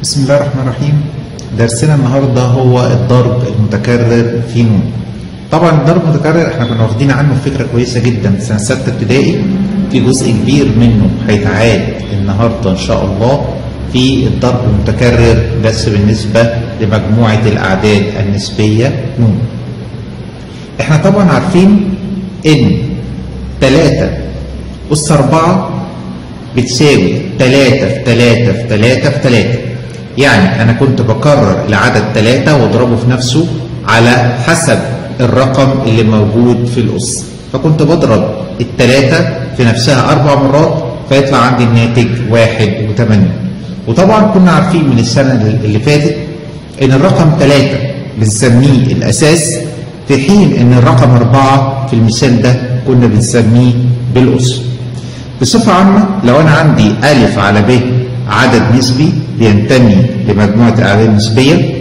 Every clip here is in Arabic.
بسم الله الرحمن الرحيم. درسنا النهارده هو الضرب المتكرر في نون. طبعا الضرب المتكرر احنا كنا واخدين عنه فكره كويسه جدا في سنه 6 ابتدائي، في جزء كبير منه هيتعاد النهارده ان شاء الله في الضرب المتكرر بس بالنسبه لمجموعه الاعداد النسبيه نون. احنا طبعا عارفين ان 3 أس 4 بتساوي 3 في 3 في 3 في 3. يعني أنا كنت بكرر العدد 3 واضربه في نفسه على حسب الرقم اللي موجود في الأس، فكنت بضرب الثلاثة في نفسها 4 مرات فيطلع عندي الناتج 1 و8. وطبعا كنا عارفين من السنة اللي فاتت إن الرقم 3 بنسميه الأساس، في حين إن الرقم 4 في المثال ده كنا بنسميه بالأس. بصفة عامة لو أنا عندي أ على ب عدد نسبي بينتمي لمجموعة الأعداد النسبية،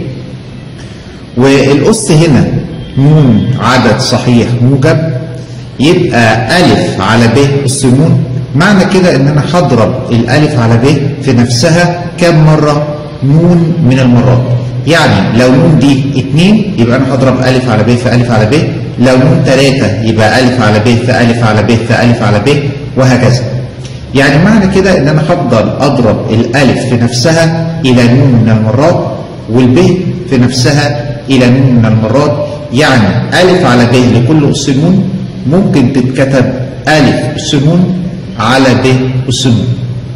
والأس هنا ن عدد صحيح موجب، يبقى أ على ب أس ن. معنى كده إن أنا هضرب الأ على ب في نفسها كم مرة؟ ن من المرات. يعني لو ن دي 2 يبقى أنا هضرب أ على ب في أ على ب، لو ن 3 يبقى أ على ب في أ على ب في أ على ب، وهكذا. يعني معنى كده ان انا هفضل اضرب الالف في نفسها الى ن من المرات، والب في نفسها الى ن من المرات. يعني الف على ب لكل اس ن ممكن تتكتب الف اس ن على ب اس ن.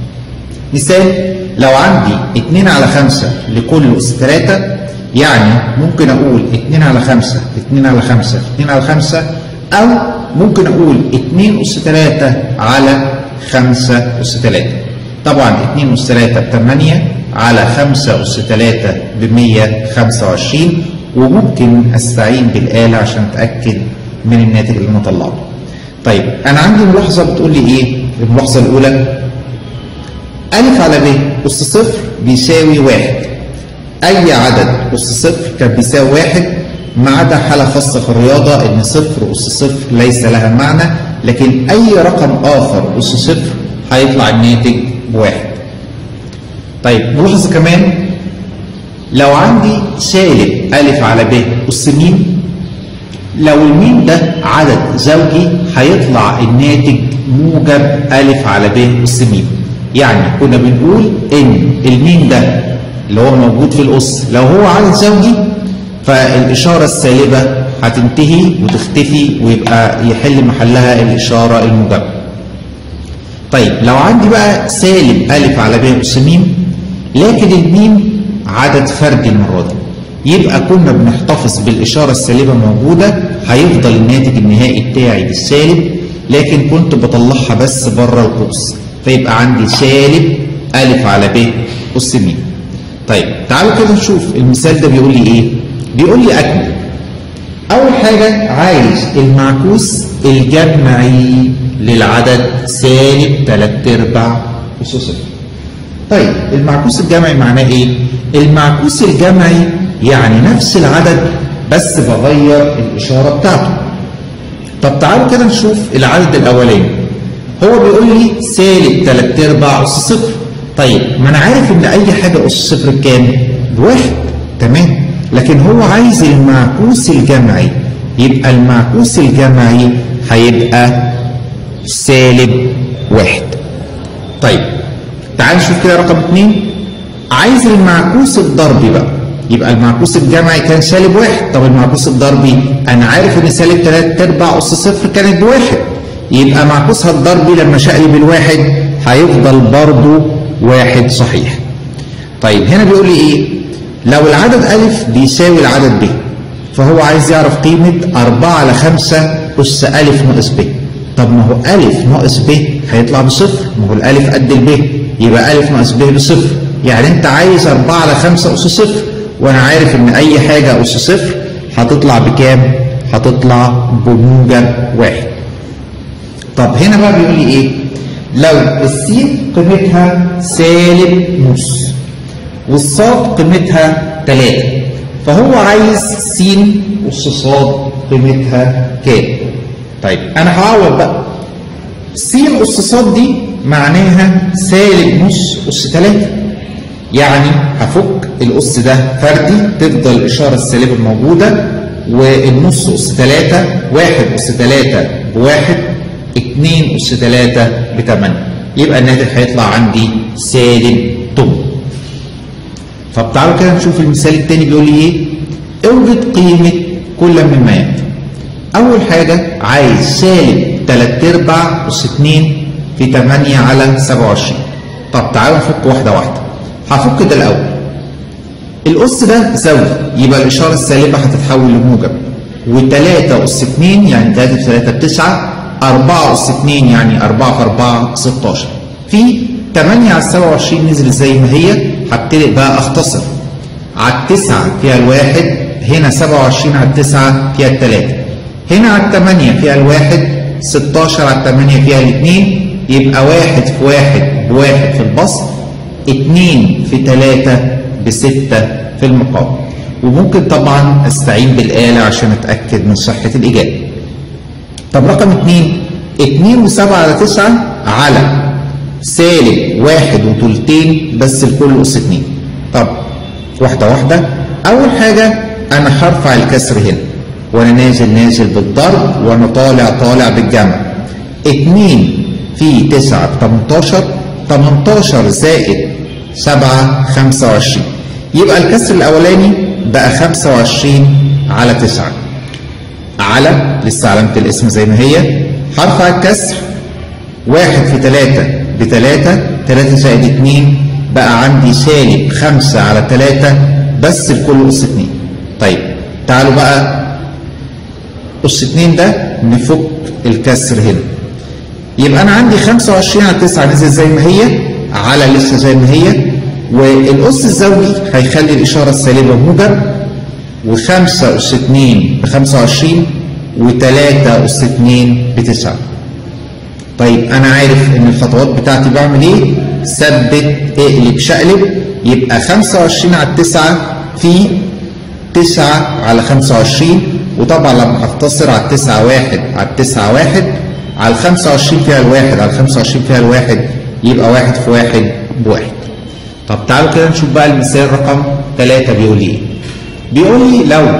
مثال، لو عندي 2 على 5 لكل اس 3، يعني ممكن اقول 2 على 5 2 على 5 2 على 5، او ممكن اقول 2 اس 3 على 5 أس 3. طبعا 2 أس 3 ب8 على 5 أس 3 ب125، وممكن استعين بالآلة عشان اتأكد من الناتج اللي انا طلعته. طيب انا عندي ملاحظة بتقول لي ايه؟ الملاحظة الأولى أ على ب أس صفر بيساوي 1. أي عدد أس صفر كان بيساوي 1 ما عدا حالة خاصة في الرياضة إن صفر أس صفر ليس لها معنى، لكن أي رقم آخر أس صفر هيطلع الناتج بواحد. طيب ملاحظة كمان، لو عندي سالب أ على ب أس م، لو الميم ده عدد زوجي هيطلع الناتج موجب أ على ب أس م. يعني كنا بنقول إن الميم ده اللي هو موجود في الأس لو هو عدد زوجي فالإشارة السالبة هتنتهي وتختفي ويبقى يحل محلها الإشارة الموجبة. طيب لو عندي بقى سالب أ على ب أس م لكن الميم عدد فردي المرة دي، يبقى كنا بنحتفظ بالإشارة السالبة موجودة، هيفضل الناتج النهائي بتاعي بالسالب، لكن كنت بطلعها بس بره القوس، فيبقى عندي سالب أ على ب أس م. طيب تعالوا كده نشوف المثال ده بيقول لي إيه؟ بيقول لي أكمل. أول حاجة عايز المعكوس الجمعي للعدد سالب 3/4 أس صفر. طيب المعكوس الجمعي معناه إيه؟ المعكوس الجمعي يعني نفس العدد بس بغير الإشارة بتاعته. طب تعالوا كده نشوف العدد الأولاني. هو بيقول لي سالب 3/4 أس صفر. طيب ما أنا عارف إن أي حاجة أس صفر بكام؟ بواحد، تمام. لكن هو عايز المعكوس الجمعي، يبقى المعكوس الجمعي هيبقى سالب 1. طيب تعال نشوف كده رقم 2، عايز المعكوس الضربي بقى، يبقى المعكوس الجمعي كان سالب 1. طب المعكوس الضربي أنا عارف إن سالب 3/4 أس صفر كانت بواحد، يبقى معكوسها الضربي لما شقلب الواحد هيفضل برضه 1 صحيح. طيب هنا بيقول لي إيه؟ لو العدد أ بيساوي العدد ب، فهو عايز يعرف قيمة 4 على 5 أس أ ناقص ب. طب ما هو أ ناقص ب هيطلع بصفر، ما هو الألف قد الب، يبقى أ ناقص ب بصفر. يعني أنت عايز 4 على 5 أس صفر، وأنا عارف إن أي حاجة أس صفر هتطلع بكام؟ هتطلع بموجب 1. طب هنا بقى بيقول لي إيه؟ لو السين قيمتها سالب نص والصاد قيمتها 3، فهو عايز س أس صاد قيمتها كام؟ طيب أنا هعوض بقى. س أس صاد دي معناها سالب نص أس 3، يعني هفك الأس ده فردي، تفضل الإشارة السالبة موجودة، والنص أس 3، 1 أس 3 ب1، 2 أس 3 ب8، يبقى الناتج هيطلع عندي -8. طب تعالوا كده نشوف المثال التاني بيقول لي ايه؟ اوجد قيمة كل مما يأتي. أول حاجة عايز -3/4 أس 2 في 8 على 27. طب تعالوا نفك واحدة واحدة. هفك ده الأول. الأس ده زوجي، يبقى الإشارة السالبة هتتحول لموجب، و3 أس 2 يعني 3 في 3 ب9، 4 أس 2 يعني 4 في 4 16. في 8 على 27 نزل زي ما هي، هبتدئ بقى أختصر. على 9 فيها الواحد، هنا 27 على 9 فيها التلاتة، هنا على 8 فيها الواحد، 16 على 8 فيها الاثنين، يبقى 1 في 1 ب1 في البسط، 2 في 3 ب6 في المقام. وممكن طبعا استعين بالآلة عشان اتأكد من صحة الإجابة. طب رقم 2 و7 على 9 على -1 و2 بس الكل أس 2. طب واحدة واحدة. أول حاجة أنا هرفع الكسر هنا، وأنا نازل بالضرب، وأنا طالع بالجمع. 2 في 9 ب 18، 18 زائد 7 25، يبقى الكسر الأولاني بقى 25 على 9 على لسه علامة الاسم زي ما هي. هرفع الكسر، 1 في 3 ب3، 3 زائد 2 بقى عندي -5 على 3 بس الكل أس 2. طيب تعالوا بقى أس 2 ده نفك الكسر هنا، يبقى أنا عندي 25 على 9 نزل زي ما هي على لسه زي ما هي، والأس الزوجي هيخلي الإشارة السالبة موجب، و5 أس 2 ب25، و3 أس 2 ب9. طيب أنا عارف إن الخطوات بتاعتي بعمل إيه؟ ثبت اقلب شقلب، يبقى 25 على 9 في 9 على 25، وطبعا لما هختصر على 9 1 على 9 1 على 25 فيها الواحد على 25 فيها الواحد، يبقى 1 في 1 ب1. طب تعالوا كده نشوف بقى المثال رقم 3 بيقول ايه؟ بيقول لي لو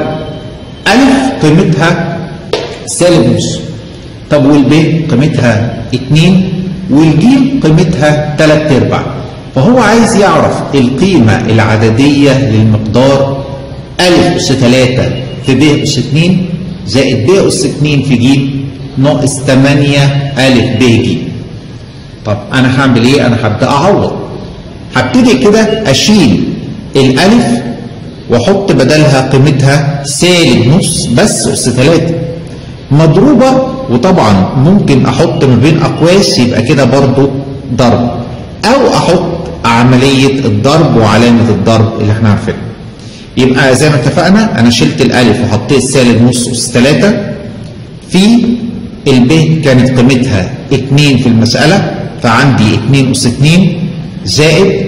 أ قيمتها -نص، طب والب قيمتها 2، والج قيمتها 3/4، فهو عايز يعرف القيمة العددية للمقدار أ أس 3 في ب أس 2 زائد ب أس 2 في ج ناقص 8 أ ب ج. طب أنا هعمل إيه؟ أنا هبدأ أعوض. هبتدي كده أشيل الألف وأحط بدلها قيمتها -نص بس أس 3 مضروبة، وطبعا ممكن أحط ما بين أقواس يبقى كده برضو ضرب، أو أحط عملية الضرب وعلامة الضرب اللي احنا عارفينها. يبقى زي ما اتفقنا أنا شلت الألف وحطيت -نص أس 3 في الب كانت قيمتها 2 في المسألة، فعندي 2 أس 2 زائد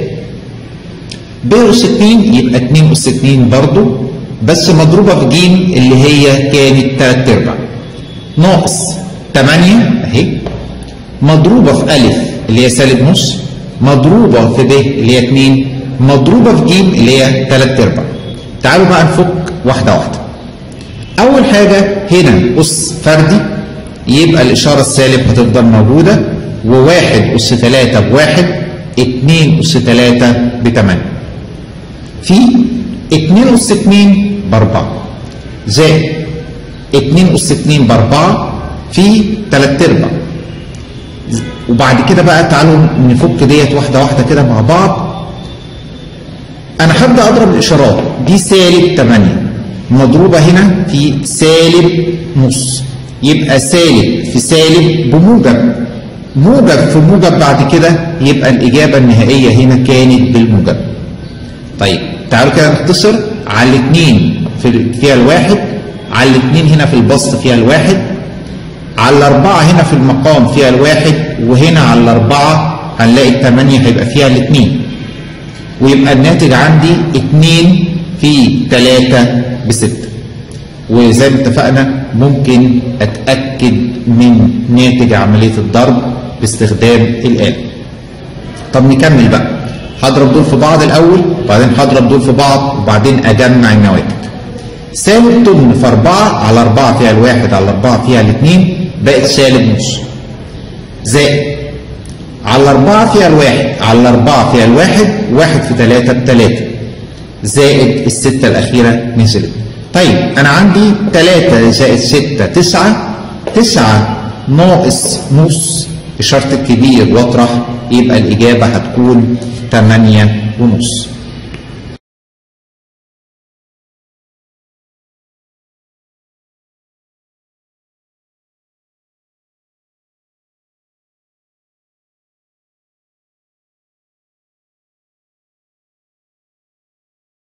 ب أس 2 يبقى 2 أس 2 برضو بس مضروبة في ج اللي هي كانت 3/4 ناقص 8 اهي مضروبة في أ اللي هي -نص مضروبة في ب اللي هي 2 مضروبة في ج اللي هي 3/4. تعالوا بقى نفك واحدة واحدة. أول حاجة هنا أس فردي، يبقى الإشارة السالب هتفضل موجودة، و1 أس 3 ب1، 2 أس 3 ب8، في 2 أس 2 ب4 زائد 2 أس 2 ب4 في 3/4. وبعد كده بقى تعالوا نفك ديت واحدة واحدة كده مع بعض. أنا هبدأ أضرب الإشارات دي -8 مضروبة هنا في -نص، يبقى سالب في سالب بموجب، موجب في موجب بعد كده، يبقى الإجابة النهائية هنا كانت بالموجب. طيب تعالوا كده نختصر. على الاثنين فيها الواحد، على الاثنين هنا في البسط فيها الواحد، على الأربعة هنا في المقام فيها الواحد، وهنا على الأربعة هنلاقي 8 هيبقى فيها الاثنين، ويبقى الناتج عندي 2 في 3 ب6. وزي ما اتفقنا ممكن أتأكد من ناتج عملية الضرب باستخدام الآلة. طب نكمل بقى. هضرب دول في بعض الاول وبعدين هضرب دول في بعض وبعدين اجمع النواتج. سالب 8 في 4 على 4 فيها الواحد على 4 فيها الاثنين بقت سالب نص. زائد على 4 فيها الواحد على 4 فيها الواحد، 1 في 3 ب3 زائد الستة الأخيرة نزلت. طيب أنا عندي 3 زائد 6 9 9 ناقص نص إشارة الكبير واطرح، يبقى الإجابة هتكون 8 ونص.